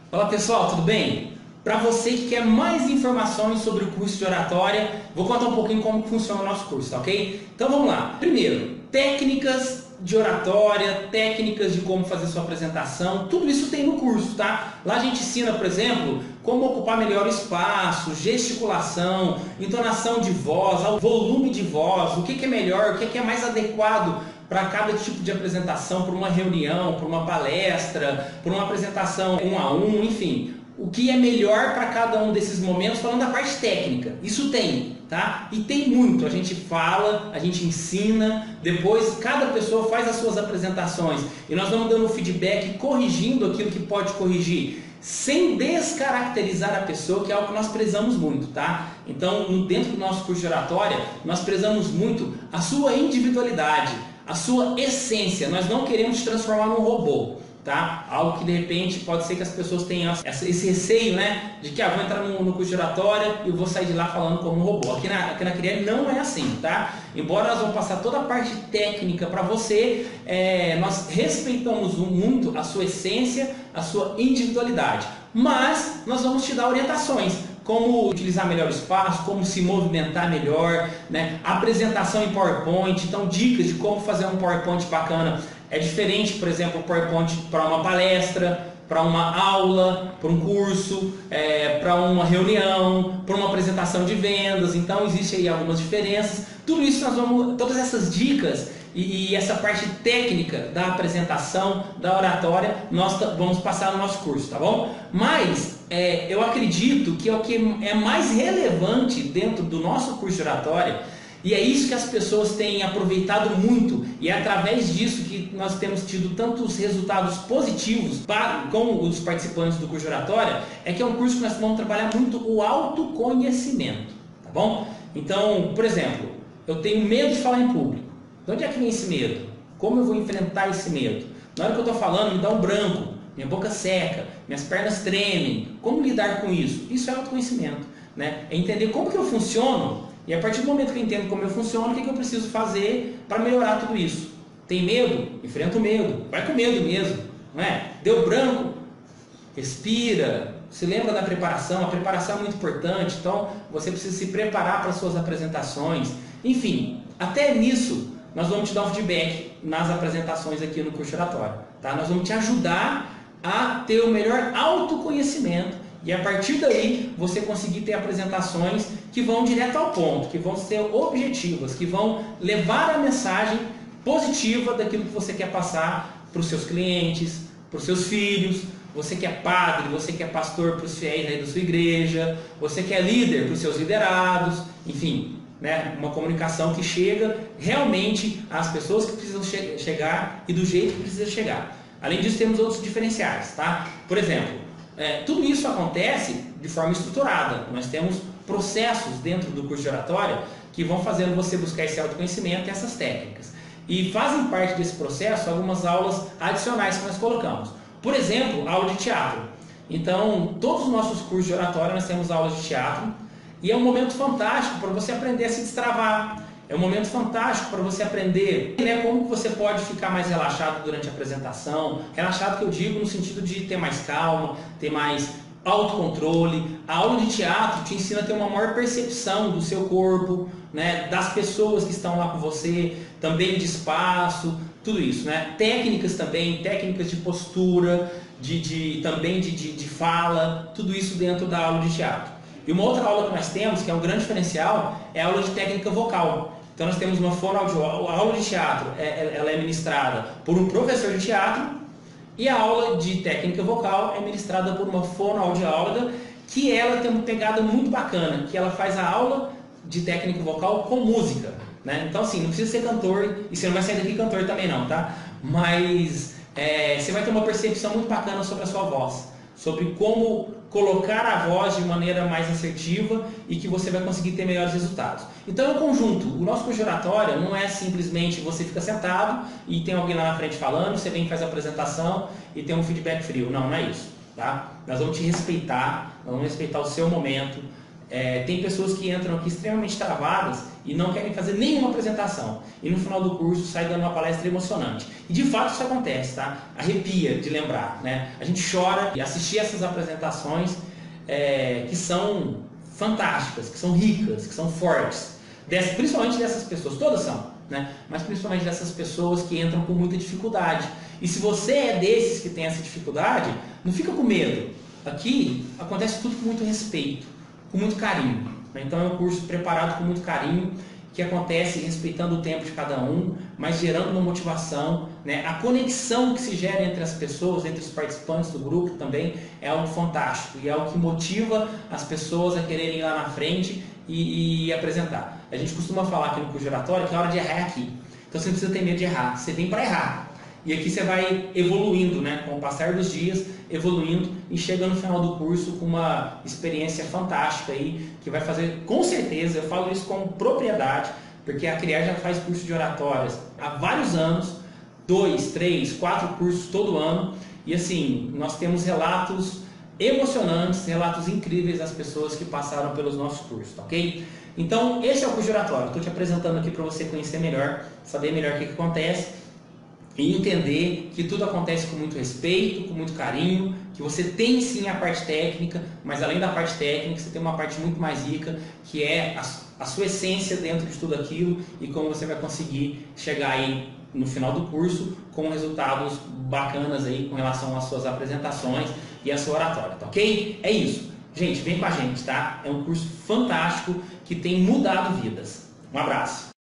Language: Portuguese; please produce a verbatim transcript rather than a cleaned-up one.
Fala pessoal, tudo bem? Para você que quer mais informações sobre o curso de oratória, vou contar um pouquinho como funciona o nosso curso, tá ok? Então vamos lá. Primeiro, técnicas de oratória, técnicas de como fazer sua apresentação, tudo isso tem no curso, tá? Lá a gente ensina, por exemplo, como ocupar melhor o espaço, gesticulação, entonação de voz, volume de voz, o que é melhor, o que é mais adequado para cada tipo de apresentação, para uma reunião, para uma palestra, para uma apresentação um a um, enfim. O que é melhor para cada um desses momentos, falando da parte técnica. Isso tem, tá? E tem muito. A gente fala, a gente ensina, depois cada pessoa faz as suas apresentações e nós vamos dando feedback, corrigindo aquilo que pode corrigir, sem descaracterizar a pessoa, que é algo que nós prezamos muito, tá? Então, dentro do nosso curso de oratória, nós prezamos muito a sua individualidade, a sua essência. Nós não queremos te transformar num robô, tá? Algo que de repente pode ser que as pessoas tenham esse receio, né? De que ah, vou entrar no, no curso de oratória e eu vou sair de lá falando como um robô. Aqui na, aqui na Criele não é assim, tá? Embora nós vamos passar toda a parte técnica para você, é, nós respeitamos muito a sua essência, a sua individualidade. Mas nós vamos te dar orientações. Como utilizar melhor o espaço, como se movimentar melhor, né? Apresentação em PowerPoint, então dicas de como fazer um PowerPoint bacana. É diferente, por exemplo, o PowerPoint para uma palestra, para uma aula, para um curso, é, para uma reunião, para uma apresentação de vendas. Então existem aí algumas diferenças. Tudo isso nós vamos, todas essas dicas e, e essa parte técnica da apresentação, da oratória, nós vamos passar no nosso curso, tá bom? Mas é, eu acredito que é o que é mais relevante dentro do nosso curso de oratória. E é isso que as pessoas têm aproveitado muito, e é através disso que nós temos tido tantos resultados positivos para, com os participantes do curso de oratória, é que é um curso que nós vamos trabalhar muito o autoconhecimento, tá bom? Então, por exemplo, eu tenho medo de falar em público. De onde é que vem esse medo? Como eu vou enfrentar esse medo? Na hora que eu estou falando, me dá um branco, minha boca seca, minhas pernas tremem. Como lidar com isso? Isso é autoconhecimento, né? É entender como que eu funciono. E a partir do momento que eu entendo como eu funciono, o que, que eu preciso fazer para melhorar tudo isso? Tem medo? Enfrenta o medo. Vai com medo mesmo, não é? Deu branco? Respira. Se lembra da preparação. A preparação é muito importante. Então, você precisa se preparar para as suas apresentações. Enfim, até nisso, nós vamos te dar um feedback nas apresentações aqui no curso oratório. Tá? Nós vamos te ajudar a ter o melhor autoconhecimento. E a partir daí, você conseguir ter apresentações que vão direto ao ponto, que vão ser objetivas, que vão levar a mensagem positiva daquilo que você quer passar para os seus clientes, para os seus filhos. Você que é padre, você que é pastor para os fiéis aí da sua igreja, você que é líder para os seus liderados, enfim, né? Uma comunicação que chega realmente às pessoas que precisam che- chegar e do jeito que precisa chegar. Além disso, temos outros diferenciais, tá? Por exemplo, É, tudo isso acontece de forma estruturada. Nós temos processos dentro do curso de oratória que vão fazendo você buscar esse autoconhecimento e essas técnicas. E fazem parte desse processo algumas aulas adicionais que nós colocamos. Por exemplo, aula de teatro. Então, todos os nossos cursos de oratória nós temos aulas de teatro e é um momento fantástico para você aprender a se destravar. É um momento fantástico para você aprender, né, como você pode ficar mais relaxado durante a apresentação. Relaxado que eu digo no sentido de ter mais calma, ter mais autocontrole. A aula de teatro te ensina a ter uma maior percepção do seu corpo, né, das pessoas que estão lá com você, também de espaço, tudo isso, né? Técnicas também, técnicas de postura, de, de, também de, de, de fala, tudo isso dentro da aula de teatro. E uma outra aula que nós temos, que é um grande diferencial, é a aula de técnica vocal. Então nós temos uma fonoaudióloga, a aula de teatro, ela é ministrada por um professor de teatro, e a aula de técnica vocal é ministrada por uma fonoaudióloga, que ela tem uma pegada muito bacana, que ela faz a aula de técnica vocal com música, né? Então assim, não precisa ser cantor, e você não vai sair daqui cantor também não, tá? Mas é, você vai ter uma percepção muito bacana sobre a sua voz, sobre como colocar a voz de maneira mais assertiva e que você vai conseguir ter melhores resultados. Então é um conjunto. O nosso curso de oratória não é simplesmente você fica sentado e tem alguém lá na frente falando, você vem e faz a apresentação e tem um feedback frio. Não, não é isso, tá? Nós vamos te respeitar, nós vamos respeitar o seu momento. É, tem pessoas que entram aqui extremamente travadas e não querem fazer nenhuma apresentação. E no final do curso sai dando uma palestra emocionante. E de fato isso acontece, tá? Arrepia de lembrar, né? A gente chora e assistir essas apresentações é, que são fantásticas, que são ricas, que são fortes. Dessas, principalmente dessas pessoas, todas são, né? Mas principalmente dessas pessoas que entram com muita dificuldade. E se você é desses que tem essa dificuldade, não fica com medo. Aqui acontece tudo com muito respeito, com muito carinho. Né? Então é um curso preparado com muito carinho, que acontece respeitando o tempo de cada um, mas gerando uma motivação, né? A conexão que se gera entre as pessoas, entre os participantes do grupo também é algo fantástico e é algo que motiva as pessoas a quererem ir lá na frente e, e apresentar. A gente costuma falar aqui no curso de oratória que é hora de errar aqui. Então você não precisa ter medo de errar, você vem para errar. E aqui você vai evoluindo, né? Com o passar dos dias, evoluindo e chega no final do curso com uma experiência fantástica aí, que vai fazer, com certeza, eu falo isso com propriedade, porque a Criar já faz curso de oratórias há vários anos, dois, três, quatro cursos todo ano, e assim, nós temos relatos emocionantes, relatos incríveis das pessoas que passaram pelos nossos cursos, ok? Então, esse é o curso de oratória, estou te apresentando aqui para você conhecer melhor, saber melhor o que, que acontece, e entender que tudo acontece com muito respeito, com muito carinho, que você tem sim a parte técnica, mas além da parte técnica, você tem uma parte muito mais rica, que é a, a sua essência dentro de tudo aquilo e como você vai conseguir chegar aí no final do curso com resultados bacanas aí com relação às suas apresentações e à sua oratória, tá ok? É isso. Gente, vem com a gente, tá? É um curso fantástico que tem mudado vidas. Um abraço.